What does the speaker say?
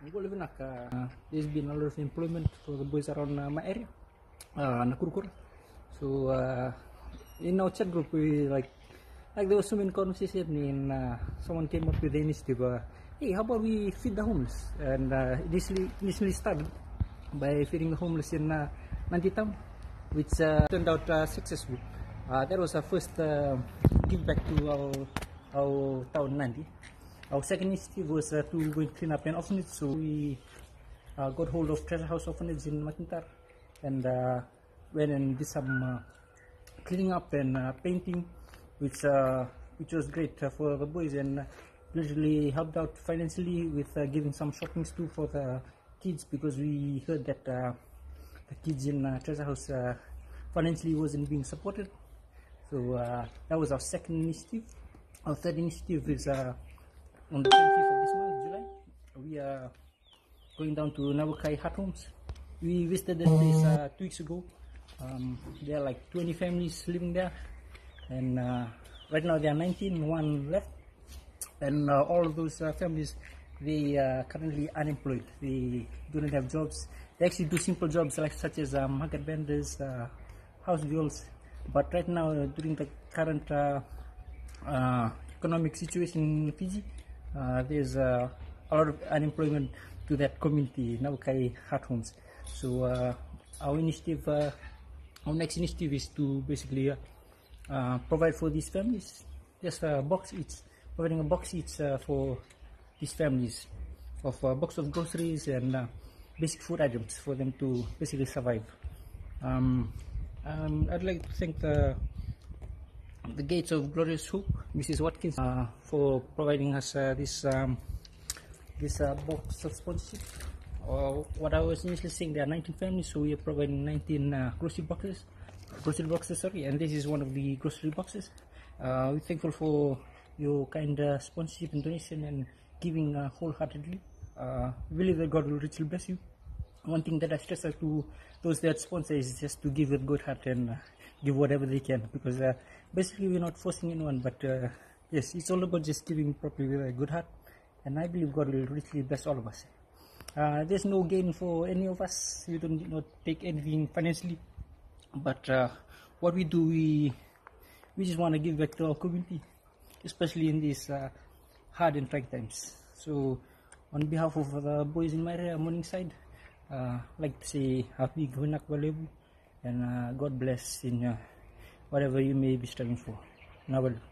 There's been a lot of employment for the boys around my area, Nakurkur. So in our chat group, we like there was so many conversation, and someone came up with the initiative. Hey, how about we feed the homeless? And initially started by feeding the homeless in Nanti Town, which turned out successful. That was our first give back to our town Nanti. Our second initiative was to go and clean up an orphanage, so we got hold of Treasure House Orphanage in Macintyre and went and did some cleaning up and painting, which was great for the boys, and usually helped out financially with giving some shoppings too for the kids, because we heard that the kids in Treasure House financially wasn't being supported. So that was our second initiative. Our third initiative is on the 25th of this month, July. We are going down to Nawakai Heart Homes. We visited that place 2 weeks ago. There are like 20 families living there, and right now there are 19, one left, and all of those families, they are currently unemployed. They don't have jobs. They actually do simple jobs like such as market vendors, house girls. But right now, during the current economic situation in Fiji, there's a lot of unemployment to that community, Nawakai Heart Homes. So our initiative, our next initiative is to basically provide for these families just a box each, providing a box each for these families of a box of groceries and basic food items for them to basically survive. I'd like to thank the Gates of Glorious Hope, Mrs. Watkins, for providing us this box of sponsorship. What I was initially saying, there are 19 families, so we are providing 19 grocery boxes, and this is one of the grocery boxes. We're thankful for your kind sponsorship and donation and giving wholeheartedly. We believe that God will richly bless you. One thing that I stress out to those that sponsor is just to give with good heart and give whatever they can, because basically we're not forcing anyone, but yes, it's all about just giving properly with a good heart, and I believe God will richly bless all of us. There's no gain for any of us. We don't not take anything financially, but what we do, we just want to give back to our community, especially in these hard and trying times. So on behalf of the boys in my area, Morningside, I'd like to say happy Gunak Walebu, and God bless in whatever you may be striving for. Nawal.